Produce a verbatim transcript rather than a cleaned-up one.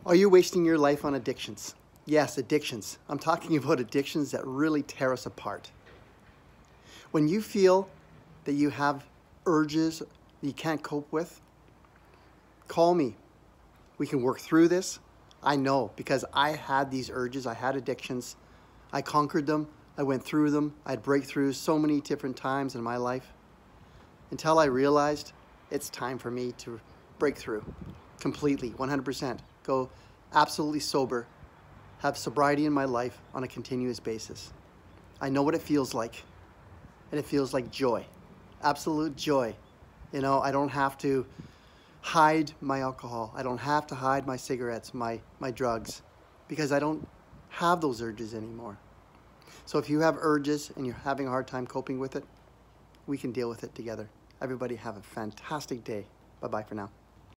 Are you wasting your life on addictions? Yes, addictions. I'm talking about addictions that really tear us apart. When you feel that you have urges that you can't cope with, call me. We can work through this. I know, because I had these urges, I had addictions. I conquered them, I went through them, I had breakthroughs so many different times in my life until I realized it's time for me to break through completely, one hundred percent. Go absolutely sober, have sobriety in my life on a continuous basis. I know what it feels like, and it feels like joy, absolute joy. You know, I don't have to hide my alcohol. I don't have to hide my cigarettes, my, my drugs, because I don't have those urges anymore. So if you have urges and you're having a hard time coping with it, we can deal with it together. Everybody have a fantastic day. Bye-bye for now.